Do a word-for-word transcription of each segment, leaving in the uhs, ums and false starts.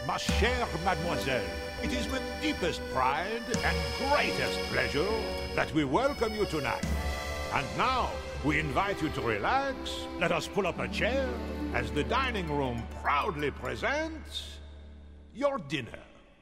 Ma chère mademoiselle, it is with deepest pride and greatest pleasure that we welcome you tonight. And now, we invite you to relax. Let us pull up a chair as the dining room proudly presents your dinner.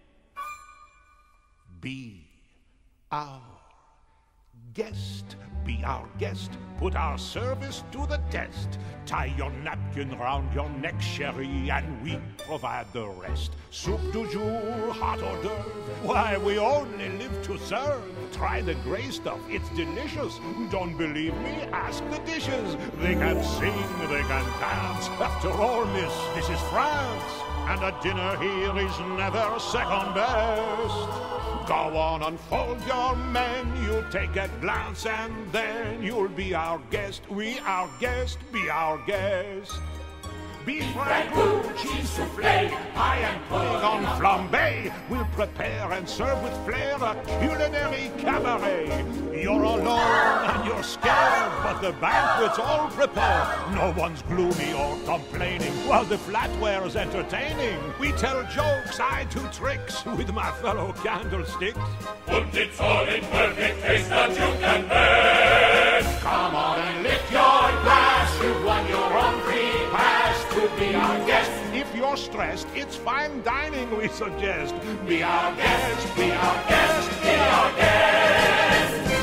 Be our guest. Be our guest. Put our service to the test. Tie your napkin round your neck, chérie, and we provide the rest. Soup du jour, hot hors d'oeuvre. Why, we only live to serve. Try the gray stuff, it's delicious. Don't believe me? Ask the dishes. They can sing, they can dance. After all, miss, this is France. And a dinner here is never second best. Go on, unfold your menu, take a glance, and then you'll be our guest. We our guest, be our guest. Beef ragout, cheese soufflé, pie and pudding on flambé. We'll prepare and serve with flair a culinary cabaret. You're alone and you're scared, but the banquet's all prepared. No one's gloomy or complaining, while the flatware's entertaining. We tell jokes, I do tricks with my fellow candlesticks. Put it all in perfect taste that you can best. Come on and lift your glass, you've won your own free pass to be our guest. If you're stressed, it's fine dining we suggest. Be our guest, be our guest, be our guest.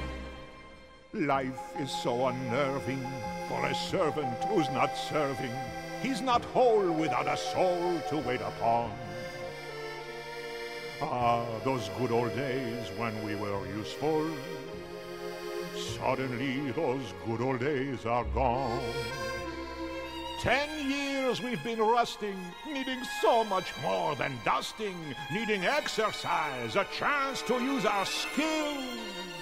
Life is so unnerving for a servant who's not serving. He's not whole without a soul to wait upon. Ah, those good old days when we were useful. Suddenly those good old days are gone. Ten years we've been rusting, needing so much more than dusting, needing exercise, a chance to use our skills.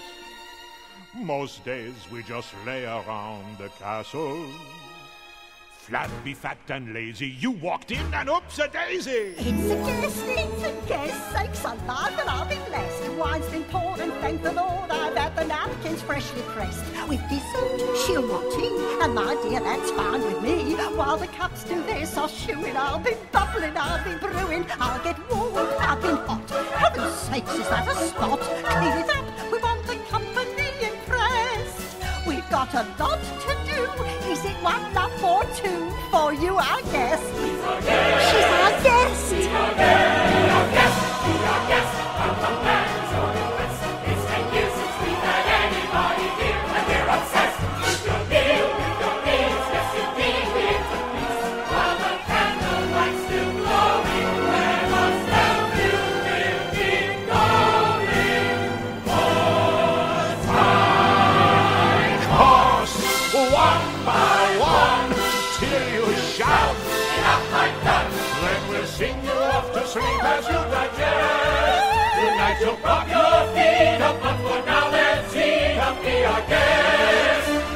Most days we just lay around the castle. Flat, be fat and lazy, you walked in and oops-a-daisy! It's a guest, it's a guest, sakes alive and I'll be blessed. Wine's been poured and thank the Lord I've had the napkins freshly pressed. With dessert, she'll want tea, and my dear, that's fine with me. While the cups do this, I'll chew it, I'll be bubbling, I'll be brewing, I'll get warm, I've been hot. Heaven's sakes, is that a spot? Clean it up, we want the company impressed. We've got a lot to do. Is it one love or two for you, our guest? She's our guest. She's our guest. Be our guest. Be our guest. Be our guest. Come from lands or the west. It's ten years since we've had anybody here, and we're obsessed with your meal, with your meals. Yes, indeed, we're to please. While the candlelight's still glowing, let us tell you we'll keep going. One time, Horse, one by one, till you shout. enough like that. Then we'll sing you off to sleep as you Digest. Tonight you'll prop your feet up, but for now let's heat up, be our guest.